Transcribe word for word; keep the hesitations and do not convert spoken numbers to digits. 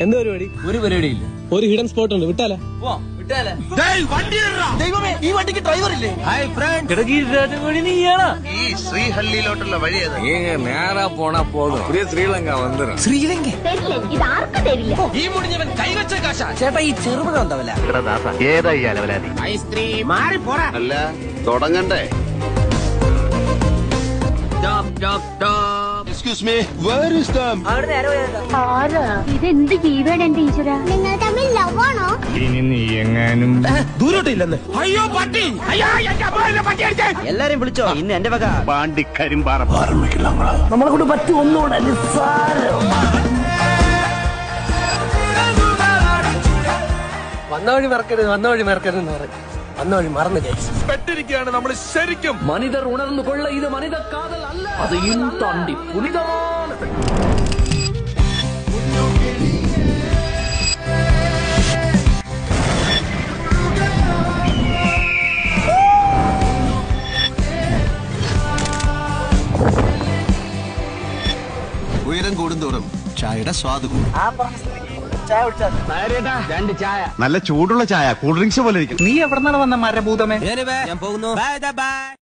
എന്താ പരിപാടി? ഒരു പരിപാടിയില്ല. ഒരു ഹിഡൻ സ്പോട്ട് ഉണ്ട്, വിട്ടാലേ? ദൈവമേ, ഈ വണ്ടിക്ക് ഡ്രൈവർ ഇല്ലേ? ഹായ് ഫ്രണ്ട്, നീയാണ് ഈ ശ്രീഹള്ളിയിലോട്ടുള്ള വഴി ഏതാ? നേരാ പോണാ പോകും. ശ്രീലങ്ക വന്നിരും. ശ്രീലങ്ക ഇത് ആർക്കും തരില്ല. ഈ മുടിഞ്ഞവൻ കൈവച്ച കാശ. ചേട്ടാ, ഈ ചെറുപഴം എന്താവല്ല? ഏതാ ഈ അലവലാതി? ഐസ്ക്രീം മാറി പോടാ. അല്ല, തുടങ്ങണ്ടേ? Excuse me, where is them? ഇതെന്ത് ജീവൻ എന്റെ ഈശ്വര. നിങ്ങൾ തമ്മിൽ ലവ് ആണോ? ഇനി നീ എങ്ങാനും ദൂരോട്ടില്ലെന്ന്. അയ്യോ പട്ടി, അയ്യോ പട്ടി അടിച്ചേ. എല്ലാരും വിളിച്ചോ, ഇന്ന് എന്റെ വക പാണ്ടി കരിമ്പാറ. നമ്മളെ കൊണ്ട് പറ്റി ഒന്നുകൂടെ നിസ്സാരം. വന്ന വഴി മറക്കരുത്, വന്ന വഴി മറക്കരുത് എന്ന് പറയും. വന്ന വഴി മറന്നു പെട്ടിരിക്കുകയാണ് നമ്മൾ ശരിക്കും. മനിതർ ഉണർന്നു കൊള്ള, ഇത് മനിത കാതൽ അല്ല, അത് ഇൻ താണ്ടി പുനിതമാണ്. ഉയരം കൂടുന്തോറും ചായയുടെ സ്വാദ് കൂടും. രണ്ട് ചായ. നല്ല ചൂടുള്ള ചായ, കൂൾ ഡ്രിങ്ക്സ് പോലെ ഇരിക്കും. നീ എവിടെന്നാണ് വന്ന മരഭൂതമേ? ഞാൻ പോകുന്നു.